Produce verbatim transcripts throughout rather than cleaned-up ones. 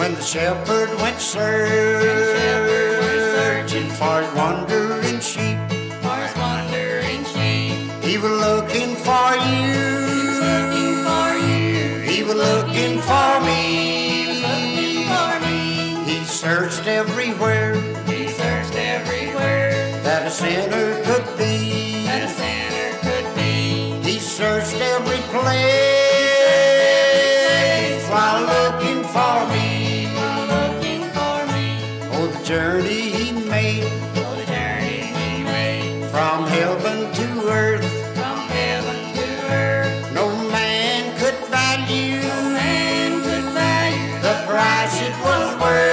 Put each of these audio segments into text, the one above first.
When the shepherd went searching for his wandering sheep, for his wandering sheep, he was looking for you. looking for you, He was looking for me. looking for me. He searched everywhere He searched everywhere that a sinner could be. that a sinner could be. He searched every place while looking for me. While looking for me, Oh, the journey he made oh, the journey he made from heaven to earth, from heaven to earth. no man could value Man could value the price it was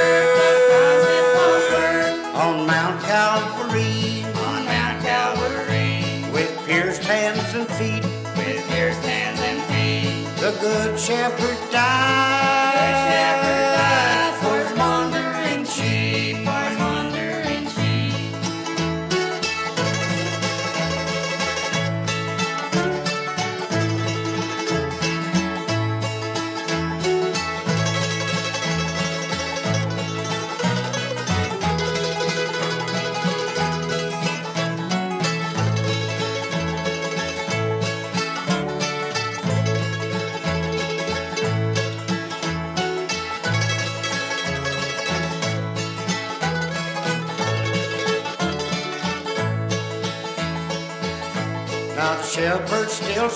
worth on Mount Calvary, on Mount Calvary, with pierced hands and feet. with pierced hands and feet. The good shepherd died, shepherd died for his wandering sheep. For his wandering sheep. Now the shepherd still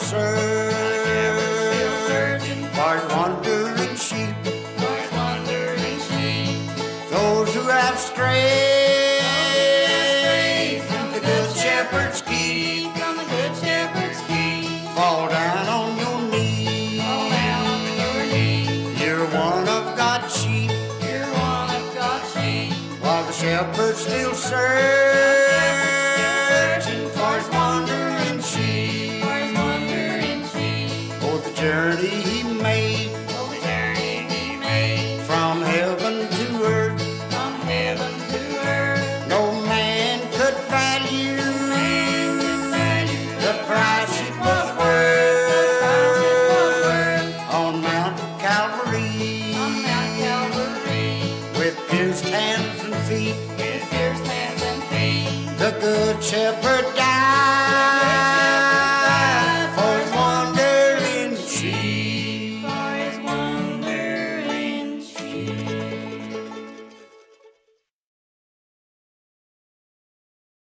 searching for his wandering sheep, For his wandering sheep. those who have strayed from the good shepherd's keep. From the good shepherd's keep. Fall down on your knees. Fall down on your knees. You're one of God's sheep, You're one of God's sheep. while the shepherd still searching for his wandering sheep. For his wandering sheep. Oh, the journey he made Oh, the journey he made from heaven to earth, from heaven to earth. no man could value Man could value the price it was worth on Mount Calvary, on Mount Calvary, with pierced hands and feet. with pierced hands and feet. The good shepherd died